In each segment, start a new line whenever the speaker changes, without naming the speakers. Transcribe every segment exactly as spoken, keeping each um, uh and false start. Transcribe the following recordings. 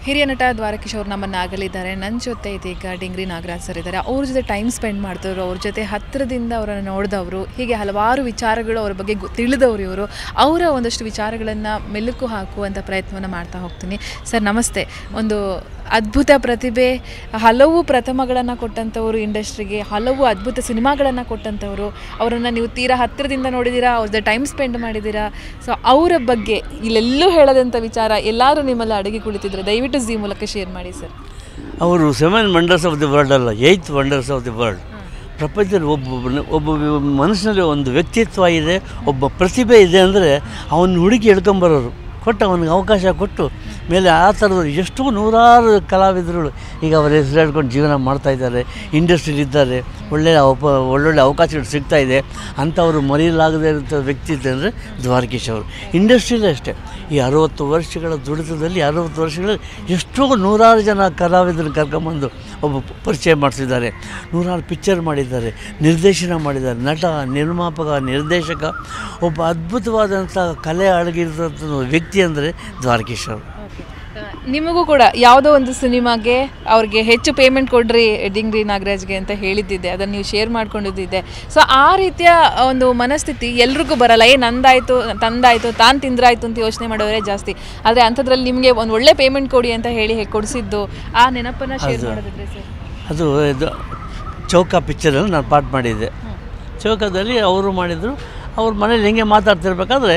ಹಿರಿಯ ನಟ ದ್ವಾರಕೀಶ್ ಅವರು ನಮ್ಮನ್ನು ಆಗಲಿದ್ದಾರೆ. ನನ್ನ ಜೊತೆ ಇದೀಗ ಡಿಂಗ್ರಿ ನಾಗರಾಜ್ ಸರ್ ಇದ್ದಾರೆ. ಅವ್ರ ಜೊತೆ ಟೈಮ್ ಸ್ಪೆಂಡ್ ಮಾಡ್ತಿದ್ರು, ಅವ್ರ ಜೊತೆ ಹತ್ತಿರದಿಂದ ಅವರನ್ನು ನೋಡಿದವರು, ಹೀಗೆ ಹಲವಾರು ವಿಚಾರಗಳು ಅವ್ರ ಬಗ್ಗೆ ತಿಳಿದವರು ಇವರು. ಅವರ ಒಂದಷ್ಟು ವಿಚಾರಗಳನ್ನು ಮೆಲುಕು ಹಾಕುವಂಥ ಪ್ರಯತ್ನವನ್ನು ಮಾಡ್ತಾ ಹೋಗ್ತೀನಿ. ಸರ್ ನಮಸ್ತೆ. ಒಂದು ಅದ್ಭುತ ಪ್ರತಿಭೆ, ಹಲವು ಪ್ರಥಮಗಳನ್ನು ಕೊಟ್ಟಂಥವರು ಇಂಡಸ್ಟ್ರಿಗೆ, ಹಲವು ಅದ್ಭುತ ಸಿನಿಮಾಗಳನ್ನು ಕೊಟ್ಟಂಥವರು. ಅವರನ್ನು ನೀವು ತೀರಾ ಹತ್ತಿರದಿಂದ ನೋಡಿದ್ದೀರಾ, ಅವ್ರ ಜೊತೆ ಟೈಮ್ ಸ್ಪೆಂಡ್ ಮಾಡಿದ್ದೀರಾ. ಸೊ ಅವರ ಬಗ್ಗೆ ಇಲ್ಲೆಲ್ಲೂ ಹೇಳದಂಥ ವಿಚಾರ ಎಲ್ಲರೂ ನಿಮ್ಮಲ್ಲಿ ಅಡಗಿ ಕುಳಿತಿದ್ರು, ದಯವಿಟ್ಟು ಜಿ ಮೂಲಕ ಶೇರ್ ಮಾಡಿ ಸರ್.
ಅವರು seven wonders of the world ಅಲ್ಲ, eighth wonders of the world. ಪ್ರಪಂಚದಲ್ಲಿ ಒಬ್ಬ ಒಬ್ಬ ಮನುಷ್ಯನಲ್ಲಿ ಒಂದು ವ್ಯಕ್ತಿತ್ವ ಇದೆ, ಒಬ್ಬ ಪ್ರತಿಭೆ ಇದೆ ಅಂದರೆ ಅವನ್ನ ಹುಡುಕಿ ಹಿಡ್ಕೊಂಬರೋರು, ಕೊಟ್ಟು ಅವನಿಗೆ ಅವಕಾಶ ಕೊಟ್ಟು ಮೇಲೆ ಆ ಥರದವರು ಎಷ್ಟೋ ನೂರಾರು ಕಲಾವಿದರುಗಳು ಈಗ ಅವರ ಹೆಸರು ಹೇಳ್ಕೊಂಡು ಜೀವನ ಮಾಡ್ತಾಯಿದ್ದಾರೆ, ಇಂಡಸ್ಟ್ರಿಲಿದ್ದಾರೆ, ಒಳ್ಳೆಯ ಅಪ ಒಳ್ಳೊಳ್ಳೆ ಅವಕಾಶಗಳು ಸಿಗ್ತಾಯಿದೆ. ಅಂಥವರು ಮರೆಯಲಾಗದೇ ಇರೋಂಥ ವ್ಯಕ್ತಿ ಇದೆ ಅಂದರೆ ದ್ವಾರಕೀಶ್ ಅವರು. ಇಂಡಸ್ಟ್ರಿಲೇ ಅಷ್ಟೇ, ಈ ಅರುವತ್ತು ವರ್ಷಗಳ ದುಡಿತದಲ್ಲಿ ಅರುವತ್ತು ವರ್ಷಗಳಲ್ಲಿ ಎಷ್ಟೋ ನೂರಾರು ಜನ ಕಲಾವಿದರನ್ನು ಕರ್ಕೊಂಬಂದು ಒಬ್ಬ ಪರಿಚಯ ಮಾಡಿಸಿದ್ದಾರೆ. ನೂರಾರು ಪಿಕ್ಚರ್ ಮಾಡಿದ್ದಾರೆ, ನಿರ್ದೇಶನ ಮಾಡಿದ್ದಾರೆ, ನಟ, ನಿರ್ಮಾಪಕ, ನಿರ್ದೇಶಕ, ಒಬ್ಬ ಅದ್ಭುತವಾದಂಥ ಕಲೆ ಅಡಗಿರ್ತಂಥ ವ್ಯಕ್ತಿ ಅಂದರೆ ದ್ವಾರಕೀಶ್ ಅವರು.
ನಿಮಗೂ ಕೂಡ ಯಾವುದೋ ಒಂದು ಸಿನಿಮಾಗೆ ಅವ್ರಿಗೆ ಹೆಚ್ಚು ಪೇಮೆಂಟ್ ಕೊಡ್ರಿ ಡಿಂಗ್ರಿ ನಾಗರಾಜ್ಗೆ ಅಂತ ಹೇಳಿದ್ದಿದೆ, ಅದನ್ನು ನೀವು ಶೇರ್ ಮಾಡ್ಕೊಂಡಿದ್ದಿದೆ. ಸೊ ಆ ರೀತಿಯ ಒಂದು ಮನಸ್ಥಿತಿ ಎಲ್ರಿಗೂ ಬರಲ್ಲ. ಏ ನಂದಾಯಿತು, ತಂದಾಯಿತು, ತಾನು ತಿಂದ್ರಾಯ್ತು ಅಂತ ಯೋಚನೆ ಮಾಡೋರೇ ಜಾಸ್ತಿ. ಆದರೆ ಅಂಥದ್ರಲ್ಲಿ ನಿಮಗೆ ಒಂದು ಒಳ್ಳೆ ಪೇಮೆಂಟ್ ಕೊಡಿ ಅಂತ ಹೇಳಿ ಕೊಡಿಸಿದ್ದು, ಆ ನೆನಪನ್ನು ಶೇರ್ ಮಾಡೋದಿದ್ರೆ ಸರ್.
ಅದು ಇದು ಚೌಕ ಪಿಕ್ಚರಲ್ಲಿ ನಾನು ಪಾಠ ಮಾಡಿದ್ದೆ. ಚೌಕದಲ್ಲಿ ಅವರು ಮಾಡಿದರು. ಅವ್ರ ಮನೇಲಿ ಹೆಂಗೆ ಮಾತಾಡ್ತಿರ್ಬೇಕಾದ್ರೆ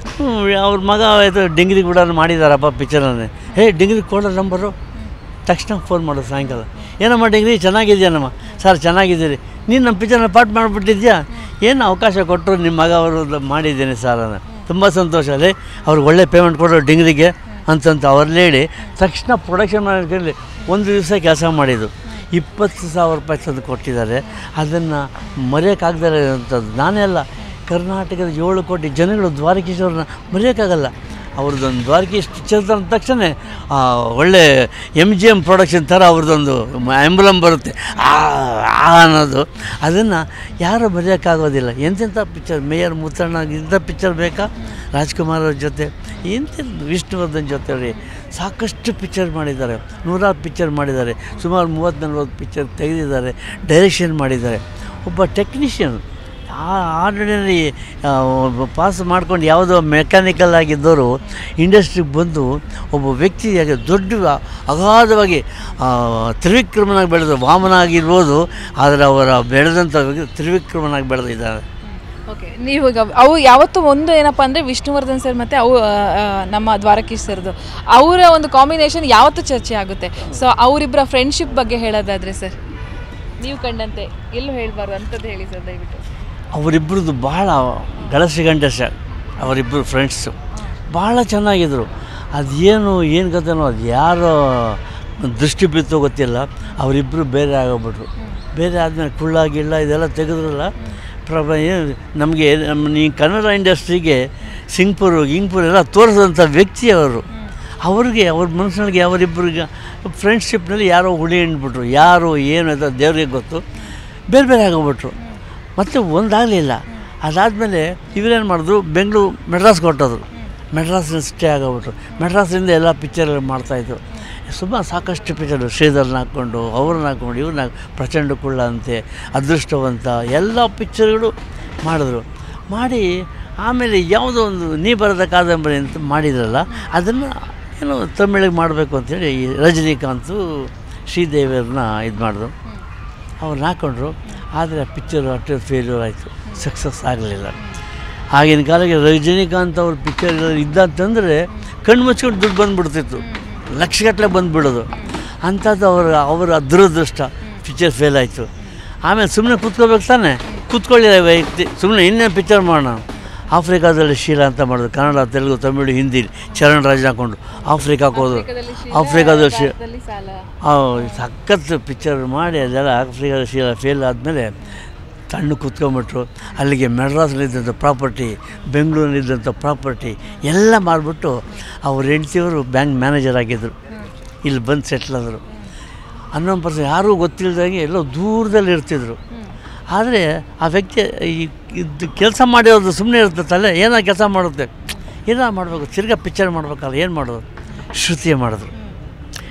ಅವ್ರ ಮಗ ಇದು ಡಿಂಗ್ರಿ ಕೂಡ ಮಾಡಿದಾರಪ್ಪ ಪಿಕ್ಚರನ್ನೇ. ಹೇ ಡಿಂಗ್ರಿ ಕೊಡೋ ನಂಬರು, ತಕ್ಷಣ ಫೋನ್ ಮಾಡೋದು ಸಾಯಂಕಾಲ. ಏನಮ್ಮ ಡಿಂಗ್ರಿ ಚೆನ್ನಾಗಿದೆಯೇನಮ್ಮ? ಸರ್ ಚೆನ್ನಾಗಿದ್ದೀರಿ, ನೀನು ನಮ್ಮ ಪಿಕ್ಚರ್ನ ಪಾಠ ಮಾಡಿಬಿಟ್ಟಿದ್ಯಾ? ಏನು ಅವಕಾಶ ಕೊಟ್ಟರು ನಿಮ್ಮ ಮಗ ಅವರು ಮಾಡಿದ್ದೇನೆ ಸರ್ ಅನ್ನೋ. ತುಂಬ ಸಂತೋಷ ಅಲ್ಲೇ, ಅವ್ರಿಗೆ ಒಳ್ಳೆ ಪೇಮೆಂಟ್ ಕೊಡೋ ಡಿಂಗ್ರಿಗೆ ಅಂತಂತ ಅವ್ರಲ್ಲಿ ಹೇಳಿ ತಕ್ಷಣ ಪ್ರೊಡಕ್ಷನ್ ಮಾಡೋಕ್ಕೆ ಒಂದು ದಿವಸ ಕೆಲಸ ಮಾಡಿದ್ದು ಇಪ್ಪತ್ತು ಸಾವಿರ ರೂಪಾಯಿ ತಂದು ಕೊಟ್ಟಿದ್ದಾರೆ. ಅದನ್ನು ಮರೆಯೋಕ್ಕಾಗದೇ ಇರೋಂಥದ್ದು ನಾನೇ ಅಲ್ಲ, ಕರ್ನಾಟಕದ ಏಳು ಕೋಟಿ ಜನಗಳು ದ್ವಾರಕೀಶ್ ಅವ್ರನ್ನ ಮರೆಯೋಕ್ಕಾಗಲ್ಲ. ಅವ್ರದ್ದೊಂದು ದ್ವಾರಕೀಶ್ ಪಿಕ್ಚರ್ ಅಂದ ತಕ್ಷಣ ಒಳ್ಳೆ ಎಮ್ ಜಿ ಎಮ್ ಪ್ರೊಡಕ್ಷನ್ ಥರ ಅವ್ರದ್ದೊಂದು ಆ್ಯಂಬುಲಮ್ ಬರುತ್ತೆ, ಆ ಅನ್ನೋದು, ಅದನ್ನು ಯಾರೂ ಮರೆಯೋಕ್ಕಾಗೋದಿಲ್ಲ. ಎಂತೆಂಥ ಪಿಕ್ಚರ್, ಮೇಯರ್ ಮುತ್ತಣ್ಣ ಇಂಥ ಪಿಕ್ಚರ್ ಬೇಕಾ? ರಾಜ್ಕುಮಾರ್ ಅವ್ರ ಜೊತೆ, ಎಂತೆಂಥ ವಿಷ್ಣುವರ್ಧನ್ ಜೊತೆ ಅವ್ರಿಗೆ ಸಾಕಷ್ಟು ಪಿಕ್ಚರ್ ಮಾಡಿದ್ದಾರೆ, ನೂರಾರು ಪಿಕ್ಚರ್ ಮಾಡಿದ್ದಾರೆ, ಸುಮಾರು ಮೂವತ್ತು ನಲ್ವತ್ತು ಪಿಕ್ಚರ್ ತೆಗೆದಿದ್ದಾರೆ, ಡೈರೆಕ್ಷನ್ ಮಾಡಿದ್ದಾರೆ. ಒಬ್ಬ ಟೆಕ್ನಿಷಿಯನ್ ಆ ಆರ್ಡಿನರಿ ಪಾಸ್ ಮಾಡ್ಕೊಂಡು ಯಾವುದೋ ಮೆಕ್ಯಾನಿಕಲ್ ಆಗಿದ್ದವರು ಇಂಡಸ್ಟ್ರಿಗೆ ಬಂದು ಒಬ್ಬ ವ್ಯಕ್ತಿಯಾಗಿ ದೊಡ್ಡ ಅಗಾಧವಾಗಿ ತ್ರಿವಿಕ್ರಮನಾಗಿ ಬೆಳೆದು, ವಾಮನ ಆಗಿರ್ಬೋದು, ಆದರೆ ಅವರ ಬೆಳೆದಂಥ ವ್ಯಕ್ತಿ ತ್ರಿವಿಕ್ರಮನಾಗಿ ಬೆಳೆದಿದ್ದಾರೆ.
ಓಕೆ, ನೀವು ಈಗ ಅವು ಯಾವತ್ತೂ ಒಂದು ಏನಪ್ಪ ಅಂದರೆ ವಿಷ್ಣುವರ್ಧನ್ ಸರ್ ಮತ್ತು ಅವು ನಮ್ಮ ದ್ವಾರಕೀಶ್ ಸರ್ದು ಅವರ ಒಂದು ಕಾಂಬಿನೇಷನ್ ಯಾವತ್ತೂ ಚರ್ಚೆ ಆಗುತ್ತೆ. ಸೊ ಅವರಿಬ್ಬರ ಫ್ರೆಂಡ್ಶಿಪ್ ಬಗ್ಗೆ ಹೇಳೋದಾದರೆ ಸರ್, ನೀವು ಕಂಡಂತೆ ಎಲ್ಲೂ ಹೇಳಬಾರ್ದು ಅಂಥದ್ದು ಹೇಳಿ ಸರ್ ದಯವಿಟ್ಟು.
ಅವರಿಬ್ಬರದ್ದು ಭಾಳ ಗಳಸಿಗಂಟ ಸರ್, ಅವರಿಬ್ಬರು ಫ್ರೆಂಡ್ಸು ಭಾಳ ಚೆನ್ನಾಗಿದ್ದರು. ಅದೇನು ಏನು ಕಥೆನೋ ಅದು ಯಾರೋ ದೃಷ್ಟಿ ಬಿತ್ತೋ ಗೊತ್ತಿಲ್ಲ, ಅವರಿಬ್ಬರು ಬೇರೆ ಆಗೋಗ್ಬಿಟ್ರು. ಬೇರೆ ಆದಮೇಲೆ ಕುಳ್ಳಾಗಿಲ್ಲ ಇದೆಲ್ಲ ತೆಗೆದ್ರಲ್ಲ ಪ್ರಭ ಏನು ನಮಗೆ ನಮ್ಮ ಈ ಕನ್ನಡ ಇಂಡಸ್ಟ್ರಿಗೆ ಸಿಂಗ್ಪುರು ಗಿಂಗ್ಪುರ್ ಎಲ್ಲ ತೋರಿಸಿದಂಥ ವ್ಯಕ್ತಿ ಅವರು. ಅವ್ರಿಗೆ ಅವ್ರ ಮನಸ್ಸಿನೊಳಗೆ ಅವರಿಬ್ಬರಿಗೆ ಫ್ರೆಂಡ್ಶಿಪ್ನಲ್ಲಿ ಯಾರೋ ಹುಳಿ ಹಿಂಡ್ಬಿಟ್ರು, ಯಾರು ಏನು ಅಂತ ದೇವ್ರಿಗೆ ಗೊತ್ತು, ಬೇರೆ ಬೇರೆ ಆಗೋಗ್ಬಿಟ್ರು. ಮತ್ತು ಒಂದಾಗಲಿಲ್ಲ. ಅದಾದಮೇಲೆ ಇವರೇನು ಮಾಡಿದ್ರು, ಬೆಂಗಳೂರು ಮೆಡ್ರಾಸ್ಗೆ ಹೊರಟೋದ್ರು. ಮೆಡ್ರಾಸಿನ ಸ್ಟೇ ಆಗೋಗ್ಬಿಟ್ರು. ಮೆಡ್ರಾಸಿಂದ ಎಲ್ಲ ಪಿಕ್ಚರ್ಗಳು ಮಾಡ್ತಾಯಿದ್ರು. ಸುಮಾರು ಸಾಕಷ್ಟು ಪಿಕ್ಚರು, ಶ್ರೀಧರ್ನ ಹಾಕ್ಕೊಂಡು, ಅವ್ರನ್ನ ಹಾಕ್ಕೊಂಡು, ಇವ್ರನ್ನ ಪ್ರಚಂಡ ಕುಳ್ಳ ಅಂತೆ, ಅದೃಷ್ಟವಂತ, ಎಲ್ಲ ಪಿಕ್ಚರ್ಗಳು ಮಾಡಿದ್ರು. ಮಾಡಿ ಆಮೇಲೆ ಯಾವುದೋ ಒಂದು ನೀ ಬರದ ಕಾದಂಬರಿ ಅಂತ ಮಾಡಿದ್ರಲ್ಲ, ಅದನ್ನು ಏನೋ ತಮಿಳಿಗೆ ಮಾಡಬೇಕು ಅಂಥೇಳಿ ರಜನಿಕಾಂತು ಶ್ರೀದೇವಿಯವ್ರನ್ನ ಇದು ಮಾಡಿದ್ರು. ಅವ್ರನ್ನ ಹಾಕ್ಕೊಂಡ್ರು. ಆದರೆ ಆ ಪಿಕ್ಚರು ಅಷ್ಟು ಫೇಲ್ಯೂರ್ ಆಯಿತು, ಸಕ್ಸಸ್ ಆಗಲಿಲ್ಲ. ಆಗಿನ ಕಾಲಕ್ಕೆ ರಜನಿಕಾಂತ್ ಅವ್ರ ಪಿಕ್ಚರ್ ಇದ್ದಂತಂದರೆ ಕಣ್ಣು ಮುಚ್ಕೊಂಡು ದುಡ್ಡು ಬಂದುಬಿಡ್ತಿತ್ತು, ಲಕ್ಷಗಟ್ಟಲೆ ಬಂದುಬಿಡೋದು. ಅಂಥದ್ದು ಅವರ ಅವರ ದುರದೃಷ್ಟ, ಪಿಕ್ಚರ್ ಫೇಲ್ ಆಯಿತು. ಆಮೇಲೆ ಸುಮ್ಮನೆ ಕೂತ್ಕೋಬೇಕು ತಾನೆ, ಕೂತ್ಕೊಳ್ಳಿಲ್ಲ ವ್ಯಕ್ತಿ, ಸುಮ್ಮನೆ ಇನ್ನೇ ಪಿಕ್ಚರ್ ಮಾಡೋಣ. ಆಫ್ರಿಕಾದಲ್ಲಿ ಶೀಲಾ ಅಂತ ಮಾಡಿದ್ರು, ಕನ್ನಡ, ತೆಲುಗು, ತಮಿಳು, ಹಿಂದಿ ಚರಣ್ ರಾಜ್ ಹಾಕ್ಕೊಂಡು ಆಫ್ರಿಕಾಕ್ಕೆ ಹೋದ್ರು. ಆಫ್ರಿಕಾದಲ್ಲಿ ಶೀ ಸಖತ್ ಪಿಕ್ಚರ್ ಮಾಡಿ ಅದೆಲ್ಲ ಆಫ್ರಿಕಾದ ಶೀಲಾ ಫೇಲ್ ಆದಮೇಲೆ ತಣ್ಣು ಕೂತ್ಕೊಂಬಿಟ್ರು. ಅಲ್ಲಿಗೆ ಮೆಡ್ರಾಸ್ನಲ್ಲಿದ್ದಂಥ ಪ್ರಾಪರ್ಟಿ, ಬೆಂಗಳೂರಿನಲ್ಲಿದ್ದಂಥ ಪ್ರಾಪರ್ಟಿ ಎಲ್ಲ ಮಾಡಿಬಿಟ್ಟು ಅವ್ರ ಹೆಂಡ್ತಿಯವರು ಬ್ಯಾಂಕ್ ಮ್ಯಾನೇಜರ್ ಆಗಿದ್ದರು. ಇಲ್ಲಿ ಬಂದು ಸೆಟ್ಲಾದರು. ಹನ್ನೊಂದು ಪರ್ಸೆಂಟ್ ಯಾರೂ ಗೊತ್ತಿಲ್ಲದಾಗೆ ಎಲ್ಲೋ ದೂರದಲ್ಲಿ ಇರ್ತಿದ್ರು. ಆದರೆ ಆ ವ್ಯಕ್ತಿ ಈ ಇದು ಕೆಲಸ ಮಾಡಿರೋದು ಸುಮ್ಮನೆ ಇರ್ತೈತಲ್ಲ, ಏನೋ ಕೆಲಸ ಮಾಡುತ್ತೆ, ಏನೋ ಮಾಡಬೇಕು, ತಿರ್ಗಾ ಪಿಕ್ಚರ್ ಮಾಡಬೇಕಲ್ಲ, ಏನು ಮಾಡೋದು, ಶ್ರುತಿ ಮಾಡಿದ್ರು.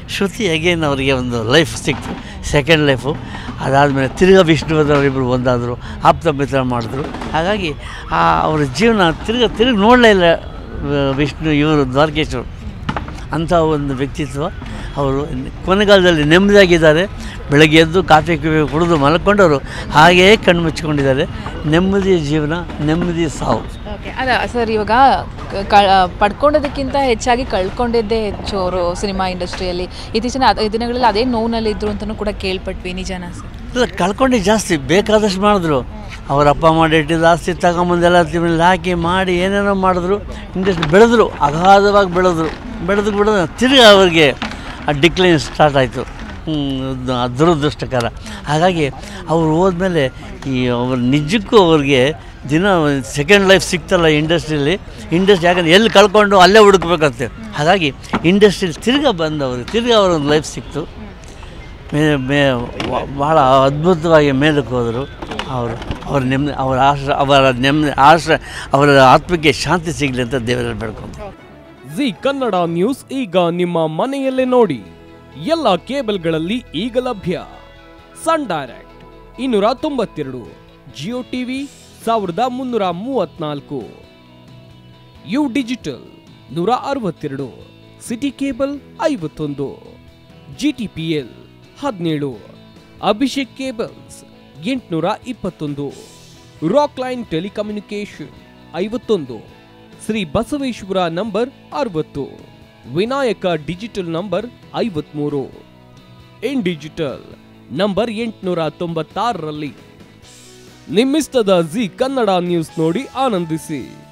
ಶ್ರುತಿ ಅಗೇನ್ ಅವರಿಗೆ ಒಂದು ಲೈಫ್ ಸಿಕ್ತು, ಸೆಕೆಂಡ್ ಲೈಫು. ಅದಾದಮೇಲೆ ತಿರ್ಗಾ ವಿಷ್ಣುವರ್ಧನವರಿಬ್ಬರು ಒಂದಾದರು, ಆಪ್ತ ಮಿತ್ರ ಮಾಡಿದ್ರು. ಹಾಗಾಗಿ ಆ ಅವರ ಜೀವನ ತಿರ್ಗಾ ತಿರುಗಿ ನೋಡಲೇ ಇಲ್ಲ ವಿಷ್ಣು ಇವರು ದ್ವಾರಕೇಶ್ವರು ಅಂಥ ಒಂದು ವ್ಯಕ್ತಿತ್ವ. ಅವರು ಕೊನೆಗಾಲದಲ್ಲಿ ನೆಮ್ಮದಿಯಾಗಿದ್ದಾರೆ. ಬೆಳಗ್ಗೆ ಎದ್ದು ಕಾಫಿ ಕುಡಿದು ಮಲ್ಕೊಂಡವರು ಹಾಗೆಯೇ ಕಣ್ಣು ಮುಚ್ಕೊಂಡಿದ್ದಾರೆ. ನೆಮ್ಮದಿಯ ಜೀವನ, ನೆಮ್ಮದಿ ಸಾವು.
ಓಕೆ, ಅಲ್ಲ ಸರ್, ಇವಾಗ ಕ ಪಡ್ಕೊಂಡೋದಕ್ಕಿಂತ ಹೆಚ್ಚಾಗಿ ಕಳ್ಕೊಂಡಿದ್ದೇ ಹೆಚ್ಚು ಅವರು ಸಿನಿಮಾ ಇಂಡಸ್ಟ್ರಿಯಲ್ಲಿ. ಇತ್ತೀಚಿನ ದಿನಗಳಲ್ಲಿ ಅದೇ ನೋವಿನಲ್ಲಿದ್ದರು ಅಂತಲೂ ಕೂಡ ಕೇಳ್ಪಟ್ವಿ, ನಿಜನಾ ಸರ್?
ಇಲ್ಲ, ಕಳ್ಕೊಂಡು ಜಾಸ್ತಿ ಬೇಕಾದಷ್ಟು ಮಾಡಿದ್ರು. ಅವ್ರ ಅಪ್ಪ ಮಾಡಿ ಇಟ್ಟಿದ್ದು ಆಸ್ತಿ ತಗೊಂಬಂದೆಲ್ಲ ತಿಮ್ಮಲ್ಲಿ ಹಾಕಿ ಮಾಡಿ ಏನೇನೋ ಮಾಡಿದ್ರು. ಇಂಡಸ್ಟ್ರಿ ಬೆಳೆದ್ರು, ಅಗಾಧವಾಗಿ ಬೆಳೆದ್ರು. ಬೆಳೆದು ಬಿಡೋದು ತಿರುಗಿ ಅವ್ರಿಗೆ ಆ ಡಿಕ್ಲೈನ್ ಸ್ಟಾರ್ಟ್ ಆಯಿತು. ದುರದೃಷ್ಟಕರ. ಹಾಗಾಗಿ ಅವ್ರು ಹೋದ್ಮೇಲೆ ಈ ಅವ್ರ ನಿಜಕ್ಕೂ ಅವ್ರಿಗೆ ದಿನ ಸೆಕೆಂಡ್ ಲೈಫ್ ಸಿಗ್ತಲ್ಲ ಇಂಡಸ್ಟ್ರಿಯಲ್ಲಿ. ಇಂಡಸ್ಟ್ರಿ ಯಾಕಂದರೆ ಎಲ್ಲಿ ಕಳ್ಕೊಂಡು ಅಲ್ಲೇ ಹುಡುಕ್ಬೇಕಂತೆ. ಹಾಗಾಗಿ ಇಂಡಸ್ಟ್ರಿಯಲ್ಲಿ ತಿರ್ಗಾ ಬಂದವರು ತಿರ್ಗಾ ಅವ್ರೊಂದು ಲೈಫ್ ಸಿಕ್ತು. ಮೇ ಮೇ ಭಾಳ ಅದ್ಭುತವಾಗಿ ಮೇಲಕ್ಕೆ ಹೋದರು. ಅವರು ಅವ್ರ ನೆಮ್ಮದಿ ಅವರ ಆಶ್ರ ಅವರ ನೆಮ್ಮದಿ ಆಶ್ರ ಅವರ ಆತ್ಮಕ್ಕೆ ಶಾಂತಿ ಸಿಗಲಿ ಅಂತ ದೇವರಲ್ಲಿ ಬೇಡ್ಕೊಂಡು.
ಜಿ ಕನ್ನಡ ನ್ಯೂಸ್ ಈಗ ನಿಮ್ಮ ಮನೆಯಲ್ಲೇ ನೋಡಿ. ಎಲ್ಲ ಕೇಬಲ್ಗಳಲ್ಲಿ ಈಗ ಲಭ್ಯ. ಸನ್ ಡೈರೆಕ್ಟ್ ಇನ್ನೂರ ತೊಂಬತ್ತೆರಡು, ಜಿಯೋ ಟಿವಿ ಸಾವಿರದ ಮುನ್ನೂರ ಮೂವತ್ನಾಲ್ಕು, ಯು ಡಿಜಿಟಲ್ ನೂರ ಅರವತ್ತೆರಡು, ಸಿಟಿ ಕೇಬಲ್ ಐವತ್ತೊಂದು, ಜಿ ಟಿ ಪಿ ಎಲ್ ಹದಿನೇಳು, ಅಭಿಷೇಕ್ ಕೇಬಲ್ಸ್ ಎಂಟುನೂರ ಇಪ್ಪತ್ತೊಂದು, ರಾಕ್ ಲೈನ್ ಟೆಲಿಕಮ್ಯುನಿಕೇಶನ್ ಐವತ್ತೊಂದು, ಶ್ರೀ ಬಸವೇಶ್ವರ ನಂಬರ್ ಅರವತ್ತು, ವಿನಾಯಕ ಡಿಜಿಟಲ್ ನಂಬರ್ ಐವತ್ಮೂರು, ಇನ್ ಡಿಜಿಟಲ್ ನಂಬರ್ ಎಂಟುನೂರ ತೊಂಬತ್ತಾರರಲ್ಲಿ. ನಿಮ್ಮಿಸ್ತದ ಜಿ ಕನ್ನಡ ನ್ಯೂಸ್ ನೋಡಿ ಆನಂದಿಸಿ.